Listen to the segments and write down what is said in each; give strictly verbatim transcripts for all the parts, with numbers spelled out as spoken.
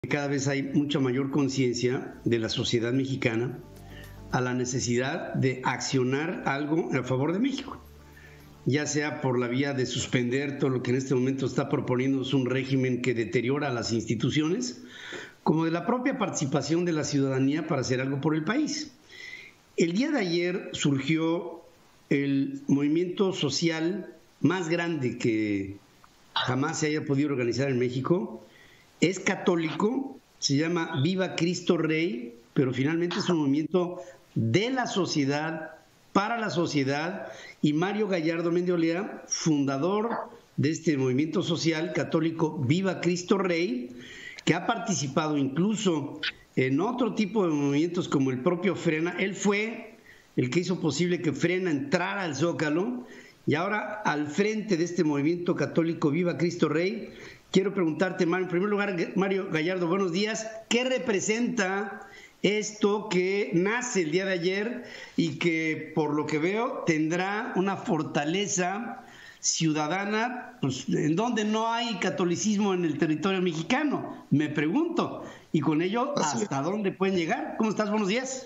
Cada vez hay mucha mayor conciencia de la sociedad mexicana a la necesidad de accionar algo a favor de México, ya sea por la vía de suspender todo lo que en este momento está proponiendo es un régimen que deteriora las instituciones, como de la propia participación de la ciudadanía para hacer algo por el país. El día de ayer surgió el movimiento social más grande que jamás se haya podido organizar en México. Es católico, se llama Viva Cristo Rey, pero finalmente es un movimiento de la sociedad, para la sociedad, y Mario Gallardo Mendiolea, fundador de este movimiento social católico Viva Cristo Rey, que ha participado incluso en otro tipo de movimientos como el propio Frena. Él fue el que hizo posible que Frena entrara al Zócalo, y ahora al frente de este movimiento católico Viva Cristo Rey. Quiero preguntarte, Mario, en primer lugar, Mario Gallardo, buenos días. ¿Qué representa esto que nace el día de ayer y que, por lo que veo, tendrá una fortaleza ciudadana, pues, en donde no hay catolicismo en el territorio mexicano? Me pregunto. Y con ello, ¿hasta dónde pueden llegar? ¿Cómo estás? Buenos días.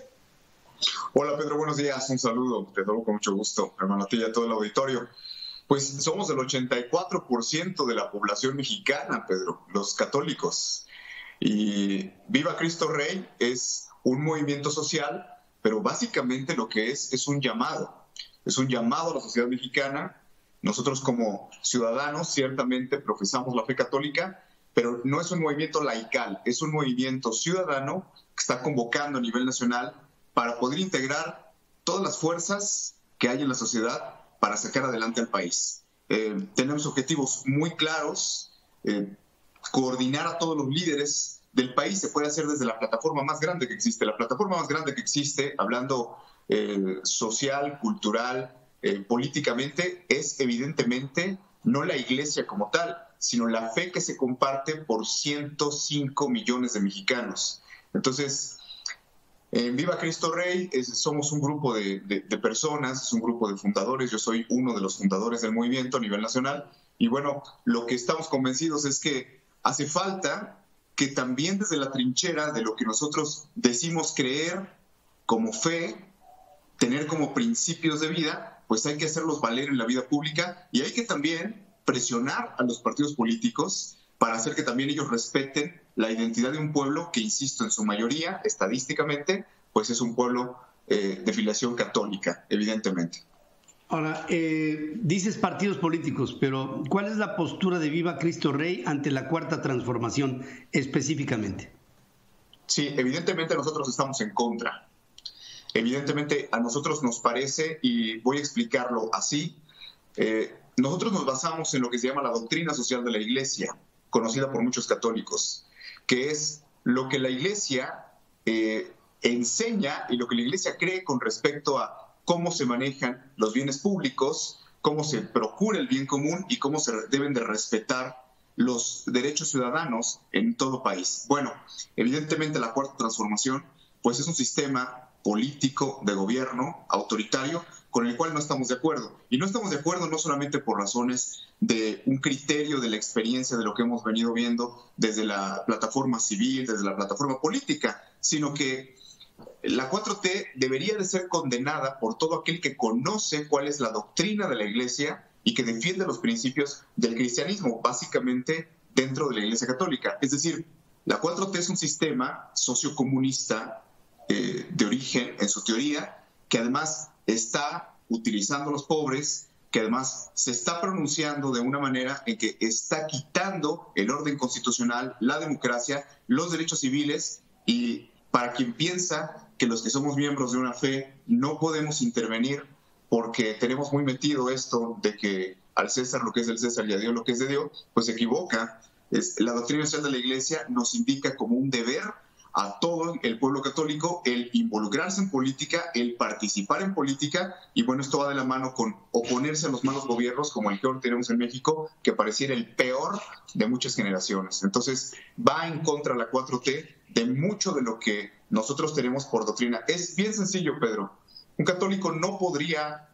Hola, Pedro, buenos días. Un saludo. Te doy con mucho gusto, hermano, a ti y a todo el auditorio. Pues somos el ochenta y cuatro por ciento de la población mexicana, Pedro, los católicos. Y Viva Cristo Rey es un movimiento social, pero básicamente lo que es es un llamado. Es un llamado a la sociedad mexicana. Nosotros como ciudadanos ciertamente profesamos la fe católica, pero no es un movimiento laical, es un movimiento ciudadano que está convocando a nivel nacional para poder integrar todas las fuerzas que hay en la sociedad para sacar adelante al país. Eh, tenemos objetivos muy claros, eh, coordinar a todos los líderes del país se puede hacer desde la plataforma más grande que existe. La plataforma más grande que existe, hablando eh, social, cultural, eh, políticamente, es evidentemente no la iglesia como tal, sino la fe que se comparte por ciento cinco millones de mexicanos. Entonces, en Viva Cristo Rey es, somos un grupo de, de, de personas, es un grupo de fundadores. Yo soy uno de los fundadores del movimiento a nivel nacional. Y bueno, lo que estamos convencidos es que hace falta que también desde la trinchera de lo que nosotros decimos creer como fe, tener como principios de vida, pues hay que hacerlos valer en la vida pública y hay que también presionar a los partidos políticos para hacer que también ellos respeten la identidad de un pueblo que, insisto, en su mayoría, estadísticamente, pues es un pueblo eh, de filiación católica, evidentemente. Ahora, eh, dices partidos políticos, pero ¿cuál es la postura de Viva Cristo Rey ante la Cuarta Transformación específicamente? Sí, evidentemente nosotros estamos en contra. Evidentemente a nosotros nos parece, y voy a explicarlo así, eh, nosotros nos basamos en lo que se llama la doctrina social de la Iglesia, conocida por muchos católicos, que es lo que la Iglesia eh, enseña y lo que la Iglesia cree con respecto a cómo se manejan los bienes públicos, cómo se procura el bien común y cómo se deben de respetar los derechos ciudadanos en todo país. Bueno, evidentemente la Cuarta Transformación pues es un sistema político de gobierno autoritario con el cual no estamos de acuerdo. Y no estamos de acuerdo no solamente por razones de un criterio de la experiencia de lo que hemos venido viendo desde la plataforma civil, desde la plataforma política, sino que la cuatro T debería de ser condenada por todo aquel que conoce cuál es la doctrina de la Iglesia y que defiende los principios del cristianismo, básicamente dentro de la Iglesia Católica. Es decir, la cuatro T es un sistema sociocomunista eh, de origen, en su teoría, que además está utilizando a los pobres, que además se está pronunciando de una manera en que está quitando el orden constitucional, la democracia, los derechos civiles, y para quien piensa que los que somos miembros de una fe no podemos intervenir porque tenemos muy metido esto de que al César lo que es del César y a Dios lo que es de Dios, pues se equivoca. Es, la doctrina social de la Iglesia nos indica como un deber a todo el pueblo católico el involucrarse en política, el participar en política, y bueno, esto va de la mano con oponerse a los malos gobiernos como el que hoy tenemos en México, que pareciera el peor de muchas generaciones. Entonces, va en contra la cuatro T de mucho de lo que nosotros tenemos por doctrina. Es bien sencillo, Pedro. Un católico no podría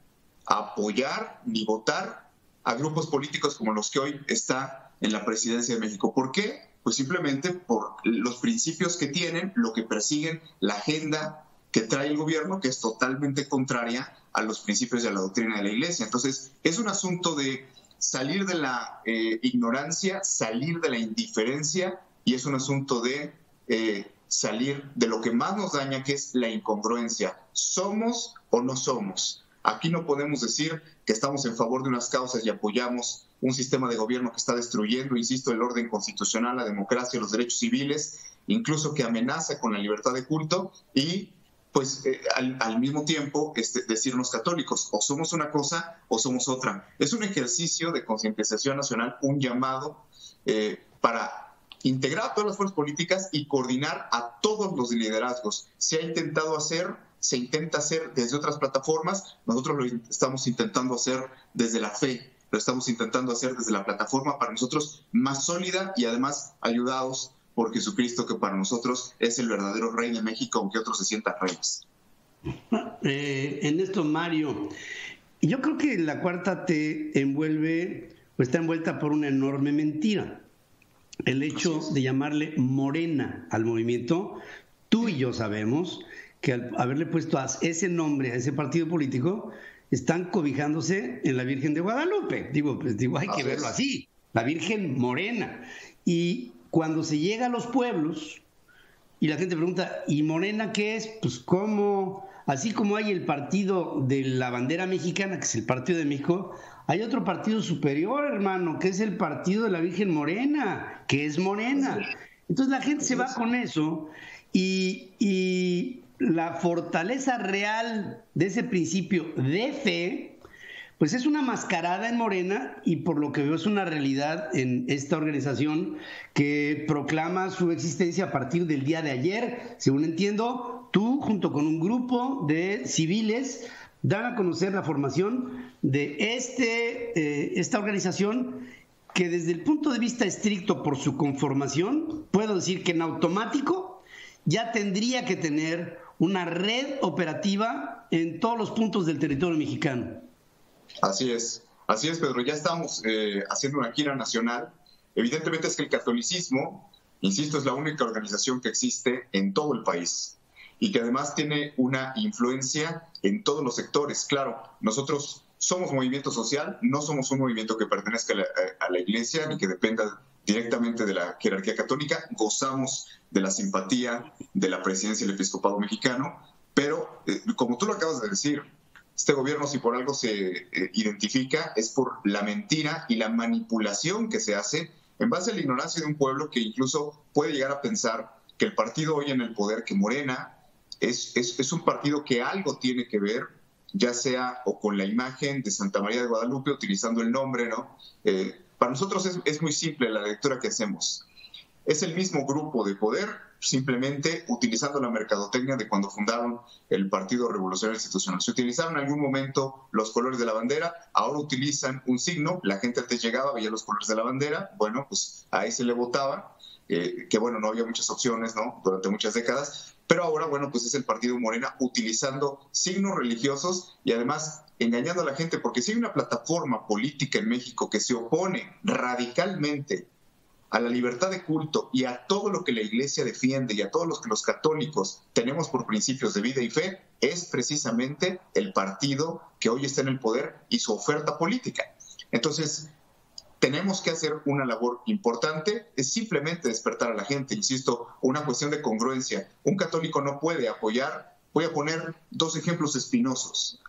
apoyar ni votar a grupos políticos como los que hoy está en la presidencia de México. ¿Por qué? Pues simplemente por los principios que tienen, lo que persiguen, la agenda que trae el gobierno, que es totalmente contraria a los principios y a la doctrina de la Iglesia. Entonces, es un asunto de salir de la eh, ignorancia, salir de la indiferencia, y es un asunto de eh, salir de lo que más nos daña, que es la incongruencia. ¿Somos o no somos? Aquí no podemos decir que estamos en favor de unas causas y apoyamos un sistema de gobierno que está destruyendo, insisto, el orden constitucional, la democracia, los derechos civiles, incluso que amenaza con la libertad de culto, y pues eh, al, al mismo tiempo este, decirnos católicos, o somos una cosa o somos otra. Es un ejercicio de concientización nacional, un llamado eh, para integrar a todas las fuerzas políticas y coordinar a todos los liderazgos. Se ha intentado hacer, se intenta hacer desde otras plataformas, nosotros lo estamos intentando hacer desde la fe, lo estamos intentando hacer desde la plataforma para nosotros más sólida y además ayudados por Jesucristo, que para nosotros es el verdadero Rey de México, aunque otros se sientan reyes. Eh, en esto, Mario, yo creo que la cuarta T envuelve, o está envuelta por una enorme mentira. El hecho de llamarle Morena al movimiento, tú y yo sabemos que al haberle puesto a ese nombre a ese partido político, están cobijándose en la Virgen de Guadalupe. Digo, pues digo, hay que verlo así, la Virgen Morena. Y cuando se llega a los pueblos y la gente pregunta, ¿y Morena qué es? Pues como, así como hay el partido de la bandera mexicana, que es el Partido de México, hay otro partido superior, hermano, que es el Partido de la Virgen Morena, que es Morena. Entonces la gente se va con eso y, y la fortaleza real de ese principio de fe, pues es una mascarada en Morena, y por lo que veo es una realidad en esta organización que proclama su existencia a partir del día de ayer. Según entiendo, tú junto con un grupo de civiles dan a conocer la formación de este, eh, esta organización, que desde el punto de vista estricto por su conformación, puedo decir que en automático ya tendría que tener una red operativa en todos los puntos del territorio mexicano. Así es, así es, Pedro. Ya estamos eh, haciendo una gira nacional. Evidentemente es que el catolicismo, insisto, es la única organización que existe en todo el país y que además tiene una influencia en todos los sectores. Claro, nosotros somos movimiento social, no somos un movimiento que pertenezca a la, a la Iglesia ni que dependa directamente de la jerarquía católica. Gozamos de la simpatía de la presidencia del episcopado mexicano, pero eh, como tú lo acabas de decir, este gobierno, si por algo se eh, identifica, es por la mentira y la manipulación que se hace en base a la ignorancia de un pueblo que incluso puede llegar a pensar que el partido hoy en el poder, que Morena, es, es, es un partido que algo tiene que ver, ya sea o con la imagen de Santa María de Guadalupe, utilizando el nombre, ¿no? Eh, para nosotros es, es muy simple la lectura que hacemos. Es el mismo grupo de poder, simplemente utilizando la mercadotecnia de cuando fundaron el Partido Revolucionario Institucional. Se utilizaron en algún momento los colores de la bandera, ahora utilizan un signo, la gente antes llegaba, veía los colores de la bandera, bueno, pues ahí se le votaba, eh, que bueno, no había muchas opciones, ¿no?, durante muchas décadas, pero ahora, bueno, pues es el Partido Morena utilizando signos religiosos y además engañando a la gente, porque si hay una plataforma política en México que se opone radicalmente a la libertad de culto y a todo lo que la Iglesia defiende y a todos los que los católicos tenemos por principios de vida y fe, es precisamente el partido que hoy está en el poder y su oferta política. Entonces, tenemos que hacer una labor importante, es simplemente despertar a la gente, insisto, una cuestión de congruencia. Un católico no puede apoyar, voy a poner dos ejemplos espinosos.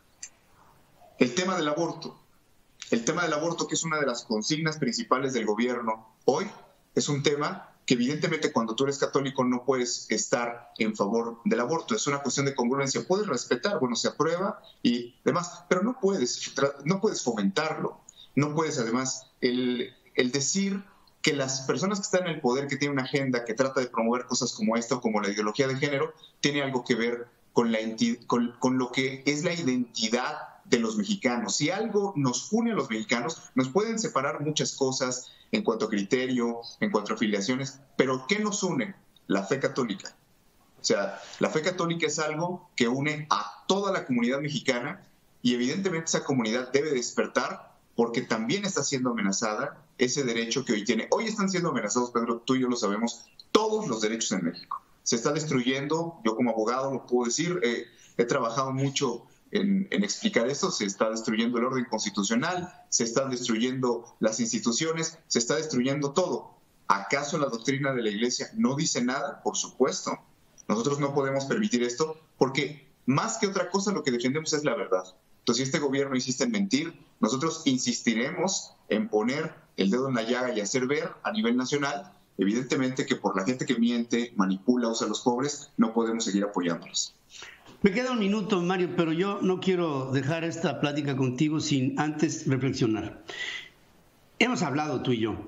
El tema del aborto. El tema del aborto, que es una de las consignas principales del gobierno hoy, es un tema que evidentemente cuando tú eres católico no puedes estar en favor del aborto. Es una cuestión de congruencia. Puedes respetar, bueno, se aprueba y demás, pero no puedes, no puedes fomentarlo. No puedes además el, el decir que las personas que están en el poder, que tienen una agenda que trata de promover cosas como esta o como la ideología de género, tiene algo que ver con, la con, con lo que es la identidad de los mexicanos. Si algo nos une a los mexicanos, nos pueden separar muchas cosas en cuanto a criterio, en cuanto a afiliaciones, pero ¿qué nos une? La fe católica. O sea, la fe católica es algo que une a toda la comunidad mexicana y evidentemente esa comunidad debe despertar porque también está siendo amenazada ese derecho que hoy tiene. Hoy están siendo amenazados, Pedro, tú y yo lo sabemos, todos los derechos en México. Se está destruyendo, yo como abogado lo puedo decir, eh, he trabajado mucho en, en explicar esto, se está destruyendo el orden constitucional, se están destruyendo las instituciones, se está destruyendo todo. ¿Acaso la doctrina de la Iglesia no dice nada? Por supuesto. Nosotros no podemos permitir esto porque más que otra cosa lo que defendemos es la verdad. Entonces, si este gobierno insiste en mentir, nosotros insistiremos en poner el dedo en la llaga y hacer ver a nivel nacional, evidentemente, que por la gente que miente, manipula, usa a los pobres, no podemos seguir apoyándolos. Me queda un minuto, Mario, pero yo no quiero dejar esta plática contigo sin antes reflexionar. Hemos hablado tú y yo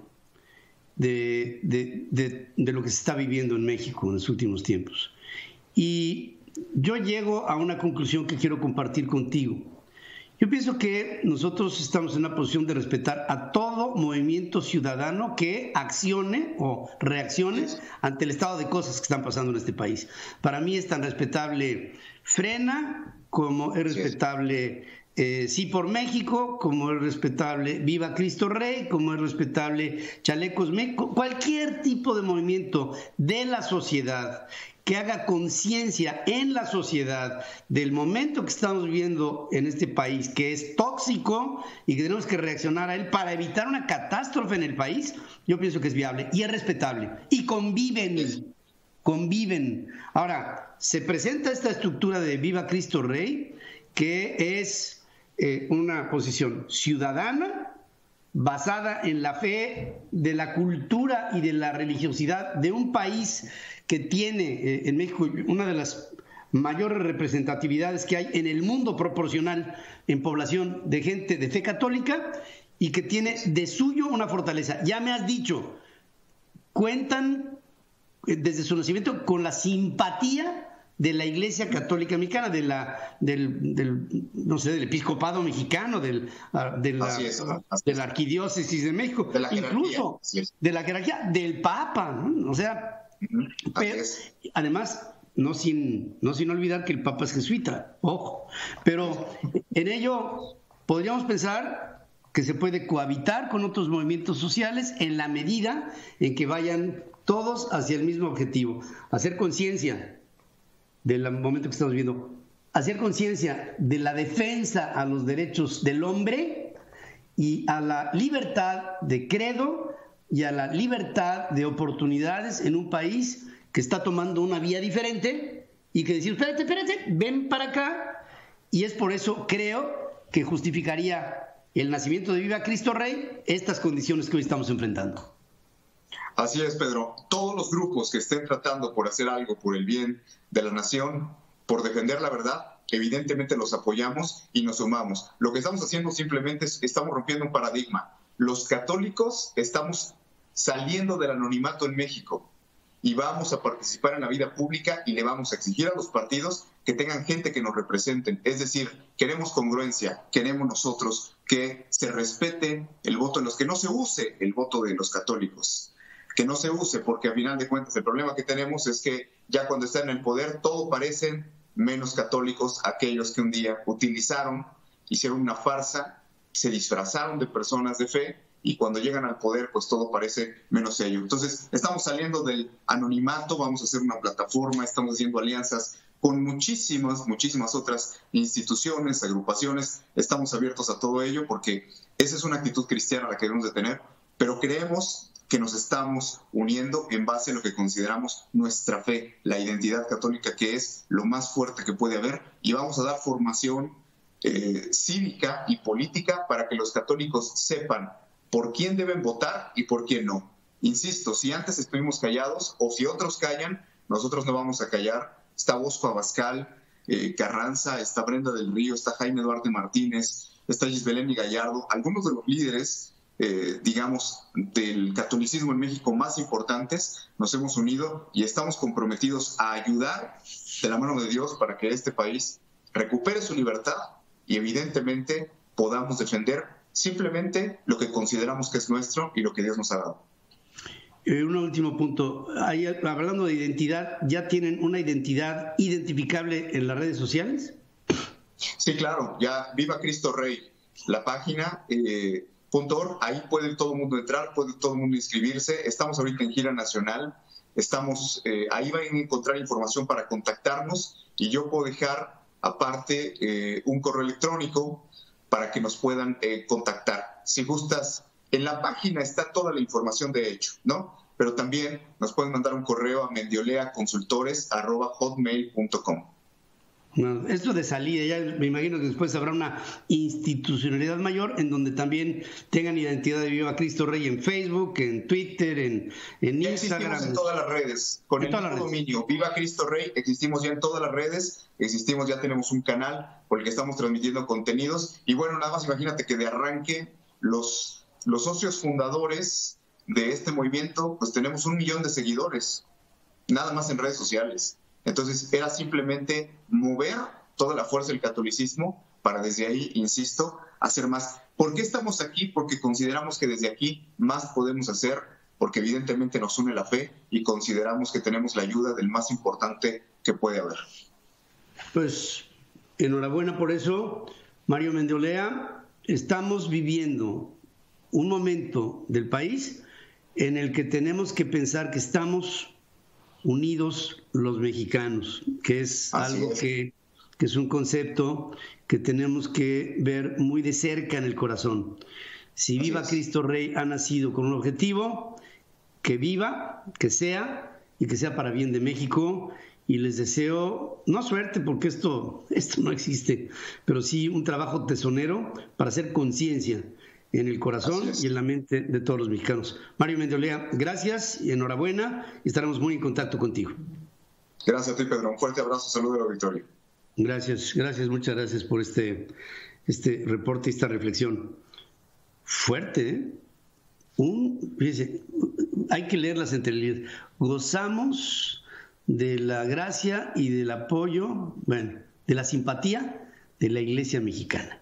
de, de, de, de lo que se está viviendo en México en los últimos tiempos. Y yo llego a una conclusión que quiero compartir contigo. Yo pienso que nosotros estamos en una posición de respetar a todo movimiento ciudadano que accione o reaccione ante el estado de cosas que están pasando en este país. Para mí es tan respetable Frena como es respetable eh, Sí por México, como es respetable Viva Cristo Rey, como es respetable Chalecos México, cualquier tipo de movimiento de la sociedad que haga conciencia en la sociedad del momento que estamos viviendo en este país, que es tóxico y que tenemos que reaccionar a él para evitar una catástrofe en el país, yo pienso que es viable y es respetable. Y conviven, conviven. Ahora, se presenta esta estructura de Viva Cristo Rey, que es eh, una posición ciudadana, basada en la fe de la cultura y de la religiosidad de un país que tiene eh, en México una de las mayores representatividades que hay en el mundo proporcional en población de gente de fe católica y que tiene de suyo una fortaleza. Ya me has dicho, cuentan eh, desde su nacimiento con la simpatía de la Iglesia Católica Mexicana, de la, del, del, no sé, del episcopado mexicano, del, de, la, así es, así de la arquidiócesis de México, de la incluso de la jerarquía del Papa, ¿no? O sea, uh-huh. pero, además, no sin, no sin olvidar que el Papa es jesuita, ojo, pero en ello podríamos pensar que se puede cohabitar con otros movimientos sociales en la medida en que vayan todos hacia el mismo objetivo, hacer conciencia del momento que estamos viendo, hacer conciencia de la defensa a los derechos del hombre y a la libertad de credo y a la libertad de oportunidades en un país que está tomando una vía diferente y que decir, espérate, espérate, ven para acá. Y es por eso, creo, que justificaría el nacimiento de Viva Cristo Rey estas condiciones que hoy estamos enfrentando. Así es, Pedro. Todos los grupos que estén tratando por hacer algo por el bien de la nación, por defender la verdad, evidentemente los apoyamos y nos sumamos. Lo que estamos haciendo simplemente es estamos rompiendo un paradigma. Los católicos estamos saliendo del anonimato en México y vamos a participar en la vida pública y le vamos a exigir a los partidos que tengan gente que nos representen. Es decir, queremos congruencia, queremos nosotros que se respete el voto de los que no se use el voto de los católicos. Que no se use, porque al final de cuentas el problema que tenemos es que ya cuando están en el poder todo parecen menos católicos aquellos que un día utilizaron, hicieron una farsa, se disfrazaron de personas de fe y cuando llegan al poder pues todo parece menos ello. Entonces estamos saliendo del anonimato, vamos a hacer una plataforma, estamos haciendo alianzas con muchísimas, muchísimas otras instituciones, agrupaciones, estamos abiertos a todo ello porque esa es una actitud cristiana la que debemos de tener, pero creemos que nos estamos uniendo en base a lo que consideramos nuestra fe, la identidad católica, que es lo más fuerte que puede haber, y vamos a dar formación eh, cívica y política para que los católicos sepan por quién deben votar y por quién no. Insisto, si antes estuvimos callados o si otros callan, nosotros no vamos a callar. Está Bosco Abascal, eh, Carranza, está Brenda del Río, está Jaime Duarte Martínez, está Gisbelén y Gallardo, algunos de los líderes Eh, digamos, del catolicismo en México más importantes, nos hemos unido y estamos comprometidos a ayudar de la mano de Dios para que este país recupere su libertad y evidentemente podamos defender simplemente lo que consideramos que es nuestro y lo que Dios nos ha dado. Eh, un último punto. Ahí, hablando de identidad, ¿ya tienen una identidad identificable en las redes sociales? Sí, claro, ya Viva Cristo Rey, la página... Eh, punto org. Ahí puede todo el mundo entrar, puede todo el mundo inscribirse. Estamos ahorita en gira nacional. Estamos, eh, ahí van a encontrar información para contactarnos y yo puedo dejar aparte eh, un correo electrónico para que nos puedan eh, contactar. Si gustas, en la página está toda la información de hecho, ¿no? Pero también nos pueden mandar un correo a mendioleaconsultores arroba hotmail punto com. No, esto de salida, ya me imagino que después habrá una institucionalidad mayor en donde también tengan identidad de Viva Cristo Rey en Facebook, en Twitter, en, en ya Instagram. Existimos en todas las redes, con el mismo dominio, Viva Cristo Rey, existimos ya en todas las redes, existimos, ya tenemos un canal por el que estamos transmitiendo contenidos, y bueno, nada más imagínate que de arranque los, los socios fundadores de este movimiento, pues tenemos un millón de seguidores, nada más en redes sociales. Entonces era simplemente mover toda la fuerza del catolicismo para desde ahí, insisto, hacer más. ¿Por qué estamos aquí? Porque consideramos que desde aquí más podemos hacer, porque evidentemente nos une la fe y consideramos que tenemos la ayuda del más importante que puede haber. Pues enhorabuena por eso, Mario Mendiolea. Estamos viviendo un momento del país en el que tenemos que pensar que estamos unidos los mexicanos, que es Así algo es. Que, que es un concepto que tenemos que ver muy de cerca en el corazón. Si Así Viva es. Cristo Rey ha nacido con un objetivo, que viva, que sea, y que sea para bien de México, y les deseo, no suerte, porque esto, esto no existe, pero sí un trabajo tesonero para hacer conciencia en el corazón y en la mente de todos los mexicanos. Mario Mendiolea, gracias y enhorabuena, y estaremos muy en contacto contigo. Gracias a ti, Pedro. Un fuerte abrazo, saludos a la Victoria. Gracias, gracias, muchas gracias por este, este reporte y esta reflexión. Fuerte, ¿eh? Un, fíjese, hay que leer las entrelíneas. Gozamos de la gracia y del apoyo, bueno, de la simpatía de la Iglesia mexicana.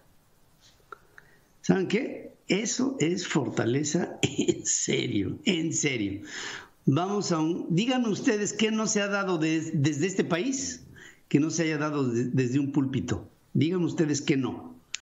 ¿Saben qué? Eso es fortaleza en serio, en serio. Vamos a un... Díganme ustedes qué no se ha dado de, desde este país, que no se haya dado de, desde un púlpito. Díganme ustedes que no.